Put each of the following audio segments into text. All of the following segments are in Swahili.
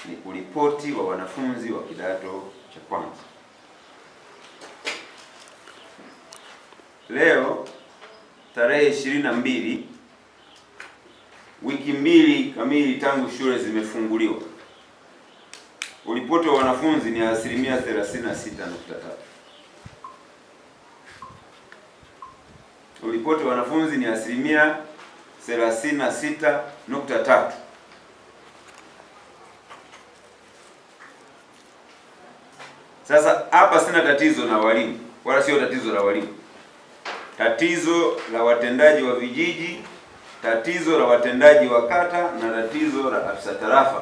ni uripoti wa wanafunzi wa kidato cha kwanza. Leo tarehe 22, wiki mbili kamili tangu shule zimefunguliwa. Uripoti wa wanafunzi ni 36.3%. Uripoti wa wanafunzi ni 36.3%. Sasa hapa sina tatizo na walimu, wala sio tatizo la walimu. Tatizo la watendaji wa vijiji, tatizo la watendaji wa kata na tatizo la afisa tarafa.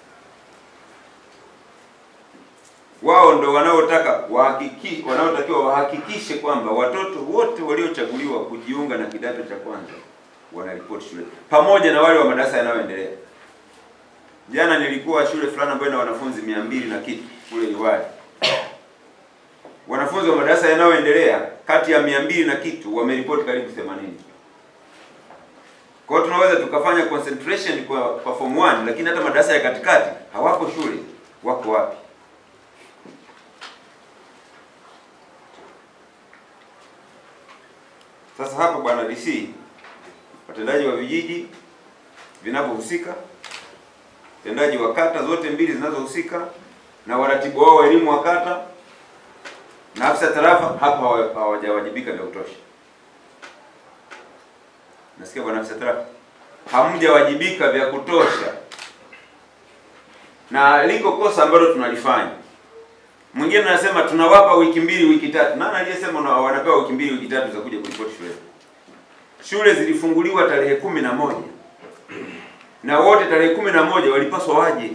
Wao ndo wanaotakiwa wahakikishe kwamba watoto wote waliochaguliwa kujiunga na kidato cha kwanza wanaripoti shule, pamoja na wale wa madarasa yanayoendelea. Jana nilikuwa shule fulani ambayo ina wanafunzi 200 na kitu kule Liwali. Wanafunzi wa madarasa yanayoendelea kati ya 200 na kitu wameripoti karibu 80. Kwa hiyo tunaweza tukafanya concentration kwa form 1, lakini hata madarasa ya katikati hawako shule. Wako wapi? Sasa hapa bwana DC, watendaji wa vijiji vinavyohusika, watendaji wa kata zote mbili zinazohusika, na waratibu wao wa elimu wa kata na afisa tarafa hapa hawajawajibika vya kutosha. Nasikia bwana afisa tarafa, hamjawajibika vya kutosha. Na liko kosa ambalo tunalifanya. Mwingine anasema tunawapa wiki 2 wiki 3. Nani aliyesema wanapewa wiki 2 wiki 3 za kuja kuripoti shule? Shule zilifunguliwa tarehe 11. Na wote tarehe 11 walipaswa waje.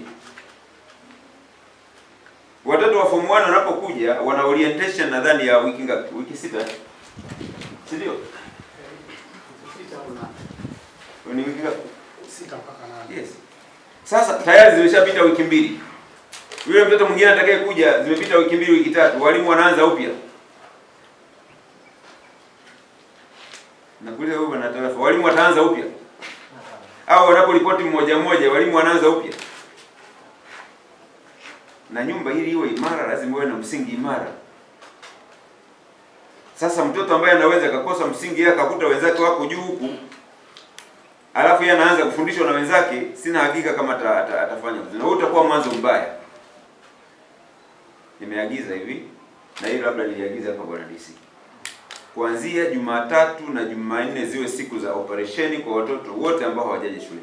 Watoto wa form 1 wanapokuja wana orientation nadhani ya wiki ngapi? Wiki 6. Si ndio? 6 ni wiki ngapi? 6 mpaka 8. Yes. Sasa tayari zimeshapita wiki 2. Yule mtoto mwingine atakaye kuja zimepita wiki 2 wiki 3, walimu wanaanza upya. Na kule wewe bwana tarafa, walimu wataanza upya. Au wanaporipoti mmoja mmoja walimu wanaanza upya. Na nyumba ili iwe imara lazima iwe na msingi imara. Sasa mtoto ambaye anaweza kukosa msingi yake akakuta wenzake wako juu huku, alafu yeye anaanza kufundishwa na wenzake, sina hakika kama atafanya vizuri. Na huo utakuwa mwanzo mbaya. Nimeagiza hivi, na hili labda niliagiza hapa bwana DC. Kuanzia Jumatatu na Jumanne ziwe siku za operesheni kwa watoto wote ambao hawajaje shule.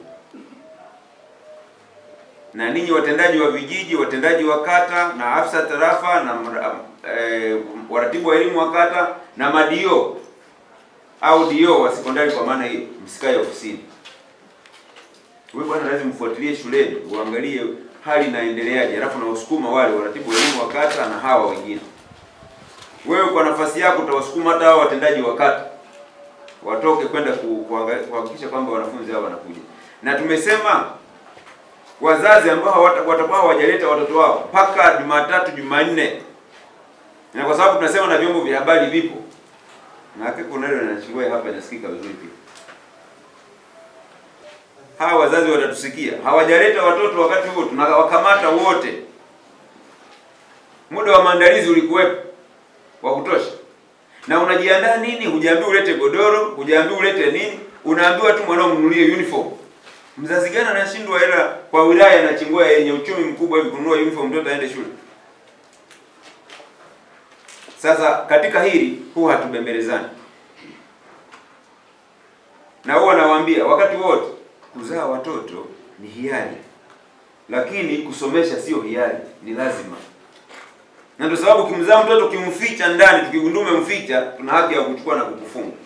Na ninyi watendaji wa vijiji, watendaji wa kata na afisa tarafa na waratibu wa elimu wa kata na madio au dio wa sekondari kwa maana hiyo, msikae ofisini. Wewe bwana lazima mfuatilie shuleni, uangalie hali inaendeleaje, alafu na usukuma wale waratibu wa elimu wa kata na hawa wengine. Wewe kwa nafasi yako utawasukuma hata hao watendaji wa kata watoke kwenda kuhakikisha kwamba wanafunzi hao wanakuja. Na tumesema wazazi ambao watakuwa hawajaleta watoto wao mpaka Jumatatu Jumanne. Na kwa sababu tunasema na vyombo vya habari vipo. Na hakika nalo linachukua hapa inasikika vizuri pia. Hawa wazazi watatusikia. Hawajaleta watoto wakati huo tunawakamata wote. Muda wa maandalizi ulikuwepo wa kutosha. Na unajiandaa nini? Hujaambiwa ulete godoro, hujaambiwa ulete nini? Unaambiwa tu mwanao mnunulie uniform. Mzazi gani anashindwa hela kwa wilaya na Chingwea yenye uchumi mkubwa hivi kununua uniform mtoto aende shule? Sasa katika hili huwa hatubembelezani. Na huwa nawaambia wakati wote kuzaa watoto ni hiari. Lakini kusomesha sio hiari, ni lazima. Na ndio sababu ukimzaa mtoto kimficha ndani, tukigundua umemficha, tuna haki ya kuchukua na kukufunga.